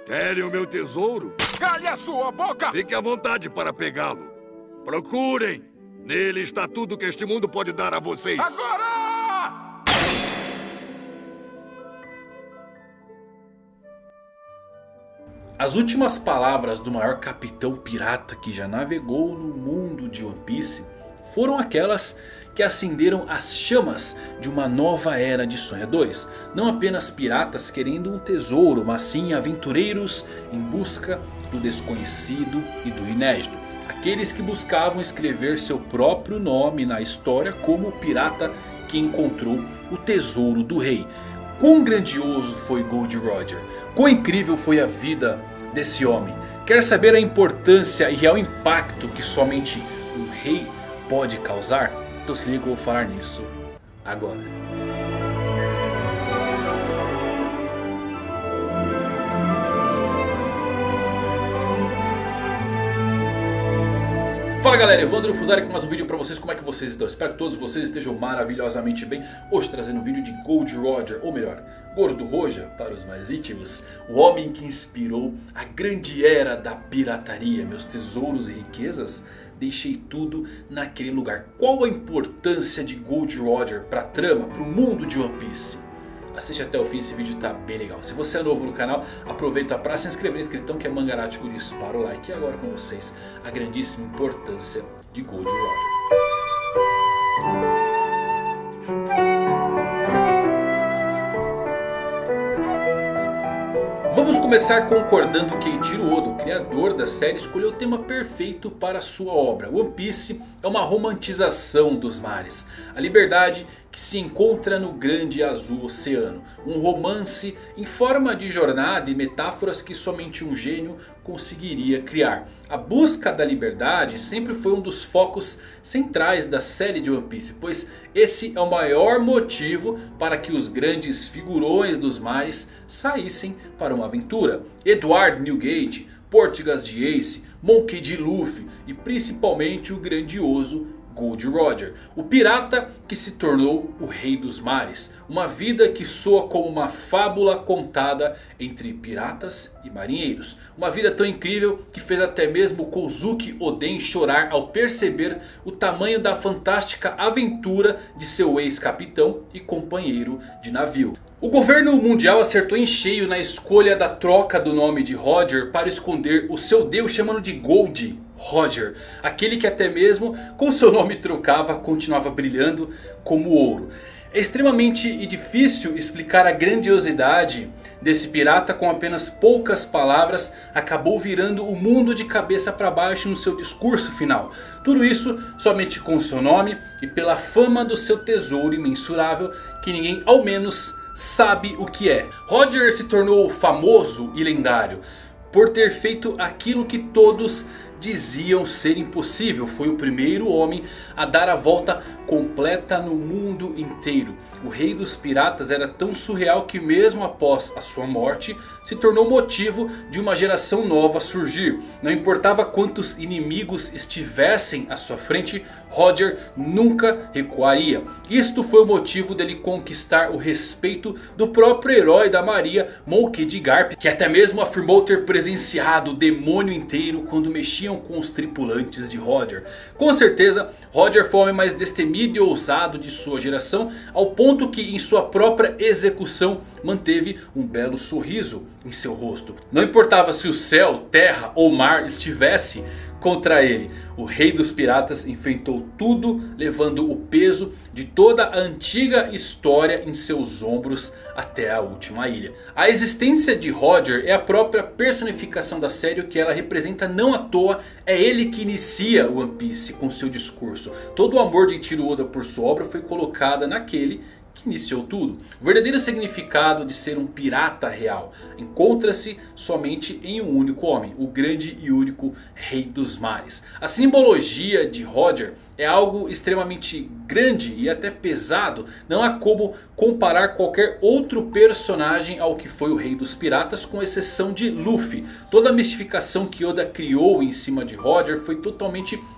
Querem o meu tesouro? Cale a sua boca! Fique à vontade para pegá-lo. Procurem! Nele está tudo que este mundo pode dar a vocês. Agora! As últimas palavras do maior capitão pirata que já navegou no mundo de One Piece foram aquelas que acenderam as chamas de uma nova era de sonhadores. Não apenas piratas querendo um tesouro, mas sim aventureiros em busca do desconhecido e do inédito. Aqueles que buscavam escrever seu próprio nome na história como o pirata que encontrou o tesouro do rei. Quão grandioso foi Gold Roger? Quão incrível foi a vida desse homem? Quer saber a importância e real impacto que somente um rei pode causar? Então se liga que eu vou falar nisso agora. Fala galera, Evandro Fusari com mais um vídeo pra vocês. Como é que vocês estão? Espero que todos vocês estejam maravilhosamente bem. Hoje trazendo um vídeo de Gold Roger, ou melhor, Gordo Roja para os mais íntimos. O homem que inspirou a grande era da pirataria. Meus tesouros e riquezas, deixei tudo naquele lugar. Qual a importância de Gold Roger pra trama, pro mundo de One Piece? Assiste até o fim, esse vídeo tá bem legal. Se você é novo no canal, aproveita para se inscrever, inscritão que é mangarático, dispara o like. E agora com vocês, a grandíssima importância de Gold Roger. Vamos começar concordando que Eiichiro Oda, o criador da série, escolheu o tema perfeito para sua obra. One Piece é uma romantização dos mares. A liberdade que se encontra no grande azul oceano. Um romance em forma de jornada e metáforas que somente um gênio conseguiria criar. A busca da liberdade sempre foi um dos focos centrais da série de One Piece, pois esse é o maior motivo para que os grandes figurões dos mares saíssem para uma aventura. Edward Newgate, Portgas de Ace, Monkey D. Luffy e principalmente o grandioso Gold Roger, o pirata que se tornou o rei dos mares. Uma vida que soa como uma fábula contada entre piratas e marinheiros. Uma vida tão incrível que fez até mesmo Kozuki Oden chorar ao perceber o tamanho da fantástica aventura de seu ex-capitão e companheiro de navio. O governo mundial acertou em cheio na escolha da troca do nome de Roger para esconder o seu deus, chamando de Gold Roger. Aquele que até mesmo com seu nome trocava continuava brilhando como ouro. É extremamente difícil explicar a grandiosidade desse pirata com apenas poucas palavras. Acabou virando o mundo de cabeça para baixo no seu discurso final. Tudo isso somente com seu nome e pela fama do seu tesouro imensurável que ninguém ao menos sabe o que é. Roger se tornou famoso e lendário por ter feito aquilo que todos diziam ser impossível. Foi o primeiro homem a dar a volta completa no mundo inteiro. O rei dos piratas era tão surreal que mesmo após a sua morte se tornou motivo de uma geração nova surgir. Não importava quantos inimigos estivessem à sua frente, Roger nunca recuaria. Isto foi o motivo dele conquistar o respeito do próprio herói da marinha, Monkey D. Garp, que até mesmo afirmou ter presenciado o demônio inteiro quando mexiam com os tripulantes de Roger. Com certeza Roger foi o homem mais destemido e ousado de sua geração, ao ponto que em sua própria execução manteve um belo sorriso em seu rosto. Não importava se o céu, terra ou mar estivesse contra ele. O rei dos piratas enfrentou tudo, levando o peso de toda a antiga história em seus ombros até a última ilha. A existência de Roger é a própria personificação da série, o que ela representa não à toa. É ele que inicia One Piece com seu discurso. Todo o amor de Eiichiro Oda por sua obra foi colocada naquele que iniciou tudo. O verdadeiro significado de ser um pirata real encontra-se somente em um único homem, o grande e único rei dos mares. A simbologia de Roger é algo extremamente grande e até pesado. Não há como comparar qualquer outro personagem ao que foi o rei dos piratas, com exceção de Luffy. Toda a mistificação que Oda criou em cima de Roger foi totalmente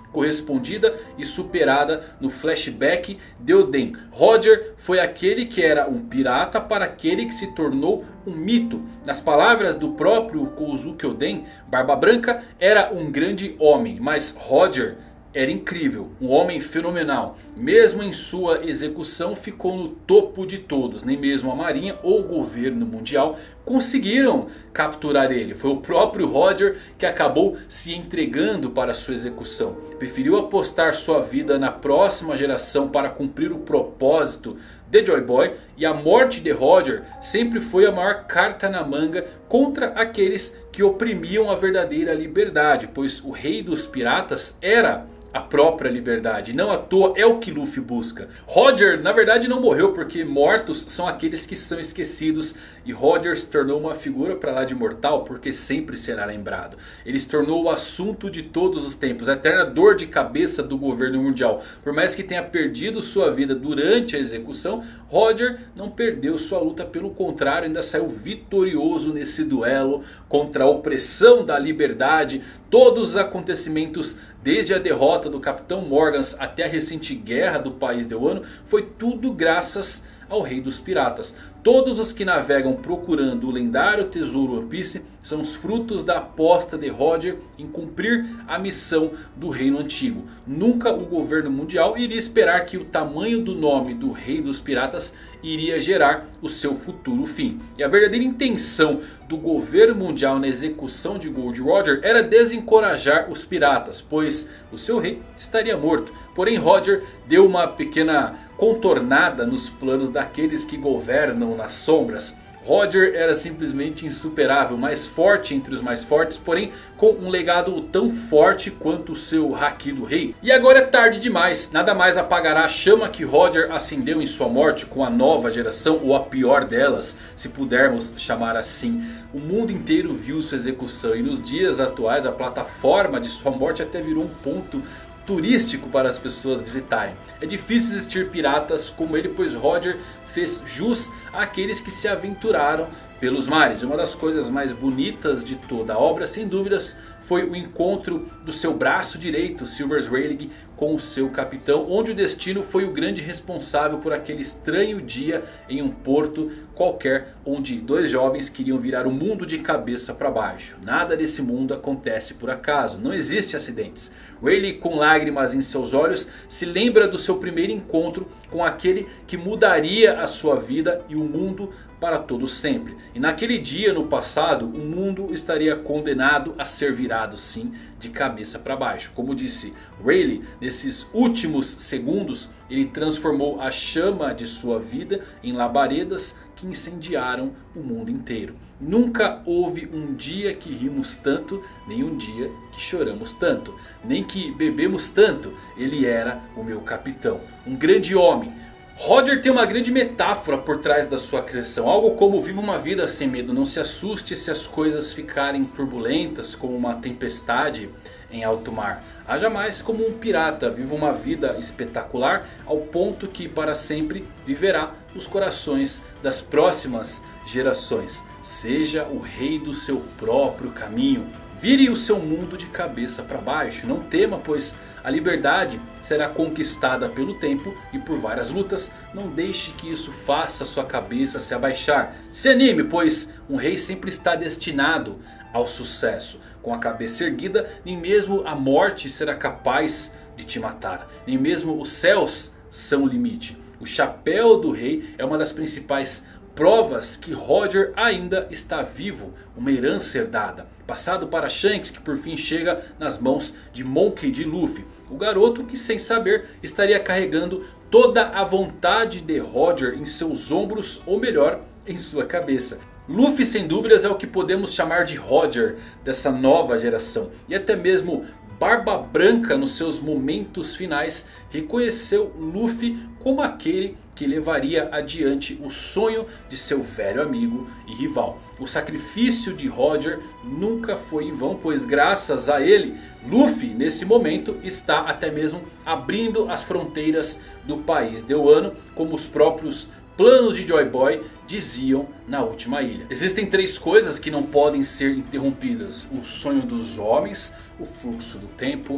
correspondida e superada no flashback de Oden. Roger foi aquele que era um pirata para aquele que se tornou um mito. Nas palavras do próprio Kozuki Oden, Barba Branca era um grande homem, mas Roger era incrível, um homem fenomenal. Mesmo em sua execução ficou no topo de todos. Nem mesmo a marinha ou o governo mundial conseguiram capturar ele. Foi o próprio Roger que acabou se entregando para sua execução. Preferiu apostar sua vida na próxima geração para cumprir o propósito de Joy Boy. E a morte de Roger sempre foi a maior carta na manga contra aqueles que oprimiam a verdadeira liberdade. Pois o rei dos piratas era a própria liberdade. Não à toa é o que Luffy busca. Roger na verdade não morreu, porque mortos são aqueles que são esquecidos. E Roger se tornou uma figura para lá de imortal, porque sempre será lembrado. Ele se tornou o assunto de todos os tempos, a eterna dor de cabeça do governo mundial. Por mais que tenha perdido sua vida durante a execução, Roger não perdeu sua luta. Pelo contrário, ainda saiu vitorioso nesse duelo contra a opressão da liberdade. Todos os acontecimentos, desde a derrota do Capitão Morgans até a recente guerra do país de Wano, foi tudo graças ao Rei dos Piratas. Todos os que navegam procurando o lendário tesouro One Piece são os frutos da aposta de Roger em cumprir a missão do Reino Antigo. Nunca o governo mundial iria esperar que o tamanho do nome do Rei dos Piratas iria gerar o seu futuro fim. E a verdadeira intenção do governo mundial na execução de Gold Roger era desencorajar os piratas, pois o seu rei estaria morto. Porém Roger deu uma pequena contornada nos planos daqueles que governam nas sombras. Roger era simplesmente insuperável, mais forte entre os mais fortes, porém com um legado tão forte quanto o seu Haki do Rei. E agora é tarde demais, nada mais apagará a chama que Roger acendeu em sua morte com a nova geração, ou a pior delas, se pudermos chamar assim. O mundo inteiro viu sua execução e nos dias atuais a plataforma de sua morte até virou um ponto turístico para as pessoas visitarem. É difícil existir piratas como ele, pois Roger fez jus àqueles que se aventuraram pelos mares. Uma das coisas mais bonitas de toda a obra, sem dúvidas, foi o encontro do seu braço direito, Silvers Rayleigh, com o seu capitão, onde o destino foi o grande responsável por aquele estranho dia em um porto qualquer, onde dois jovens queriam virar o mundo de cabeça para baixo. Nada desse mundo acontece por acaso, não existe acidentes. Rayleigh, com lágrimas em seus olhos, se lembra do seu primeiro encontro com aquele que mudaria a sua vida e o mundo para todo sempre. E naquele dia no passado, o mundo estaria condenado a ser virado sim de cabeça para baixo. Como disse Rayleigh, nesses últimos segundos ele transformou a chama de sua vida em labaredas que incendiaram o mundo inteiro. Nunca houve um dia que rimos tanto, nem um dia que choramos tanto, nem que bebemos tanto. Ele era o meu capitão, um grande homem. Roger tem uma grande metáfora por trás da sua criação. Algo como: viva uma vida sem medo, não se assuste se as coisas ficarem turbulentas como uma tempestade em alto mar. Haja mais como um pirata, viva uma vida espetacular ao ponto que para sempre viverá nos corações das próximas gerações. Seja o rei do seu próprio caminho. Vire o seu mundo de cabeça para baixo. Não tema, pois a liberdade será conquistada pelo tempo e por várias lutas. Não deixe que isso faça sua cabeça se abaixar. Se anime, pois um rei sempre está destinado ao sucesso. Com a cabeça erguida, nem mesmo a morte será capaz de te matar. Nem mesmo os céus são o limite. O chapéu do rei é uma das principais provas que Roger ainda está vivo, uma herança herdada, passado para Shanks, que por fim chega nas mãos de Monkey D. Luffy. O garoto que, sem saber, estaria carregando toda a vontade de Roger em seus ombros, ou melhor, em sua cabeça. Luffy sem dúvidas é o que podemos chamar de Roger dessa nova geração. E até mesmo Barba Branca, nos seus momentos finais, reconheceu Luffy como aquele que levaria adiante o sonho de seu velho amigo e rival. O sacrifício de Roger nunca foi em vão, pois graças a ele, Luffy nesse momento está até mesmo abrindo as fronteiras do país de Wano, como os próprios planos de Joy Boy diziam na última ilha. Existem três coisas que não podem ser interrompidas: o sonho dos homens, o fluxo do tempo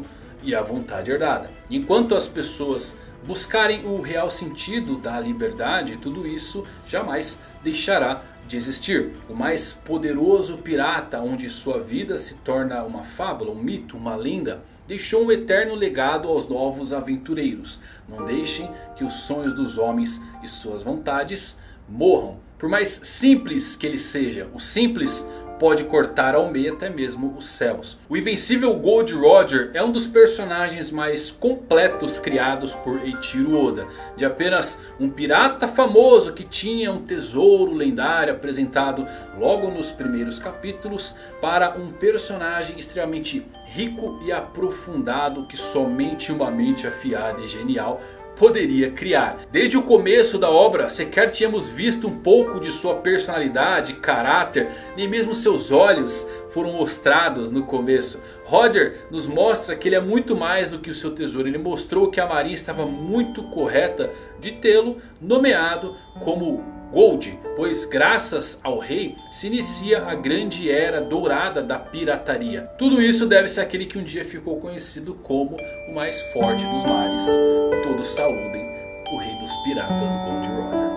e a vontade herdada. Enquanto as pessoas buscarem o real sentido da liberdade, tudo isso jamais deixará de existir. O mais poderoso pirata, onde sua vida se torna uma fábula, um mito, uma lenda, deixou um eterno legado aos novos aventureiros. Não deixem que os sonhos dos homens e suas vontades morram. Por mais simples que ele seja, o simples pode cortar ao meio até mesmo os céus. O invencível Gold Roger é um dos personagens mais completos criados por Eiichiro Oda. De apenas um pirata famoso que tinha um tesouro lendário apresentado logo nos primeiros capítulos, para um personagem extremamente rico e aprofundado que somente uma mente afiada e genial poderia criar. Desde o começo da obra sequer tínhamos visto um pouco de sua personalidade, caráter, nem mesmo seus olhos foram mostrados no começo. Roger nos mostra que ele é muito mais do que o seu tesouro. Ele mostrou que a marinha estava muito correta de tê-lo nomeado como Gold, pois graças ao rei se inicia a grande era dourada da pirataria. Tudo isso deve-se àquele que um dia ficou conhecido como o mais forte dos mares. Todos saúdem o rei dos piratas, Gold Roger.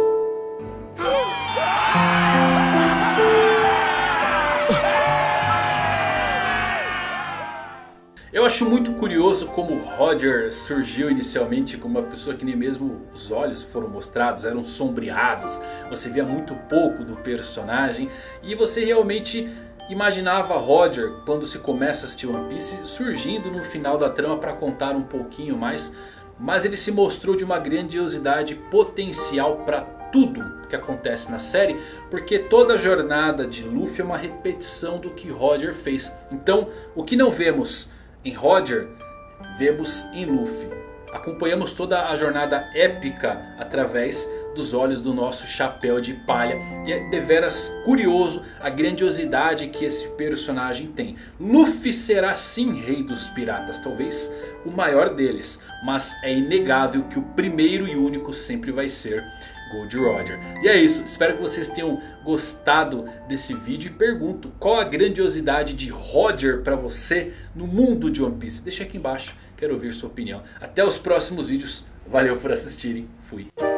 Eu acho muito curioso como Roger surgiu inicialmente como uma pessoa que nem mesmo os olhos foram mostrados, eram sombreados. Você via muito pouco do personagem e você realmente imaginava Roger, quando se começa a assistir One Piece, surgindo no final da trama para contar um pouquinho mais. Mas ele se mostrou de uma grandiosidade potencial para tudo que acontece na série, porque toda a jornada de Luffy é uma repetição do que Roger fez. Então o que não vemos em Roger, vemos em Luffy. Acompanhamos toda a jornada épica através dos olhos do nosso chapéu de palha. E é deveras curioso a grandiosidade que esse personagem tem. Luffy será sim rei dos piratas, talvez o maior deles. Mas é inegável que o primeiro e único sempre vai ser Gold Roger. E é isso, espero que vocês tenham gostado desse vídeo. E pergunto, qual a grandiosidade de Roger para você no mundo de One Piece? Deixa aqui embaixo, quero ouvir sua opinião. Até os próximos vídeos, valeu por assistirem, fui.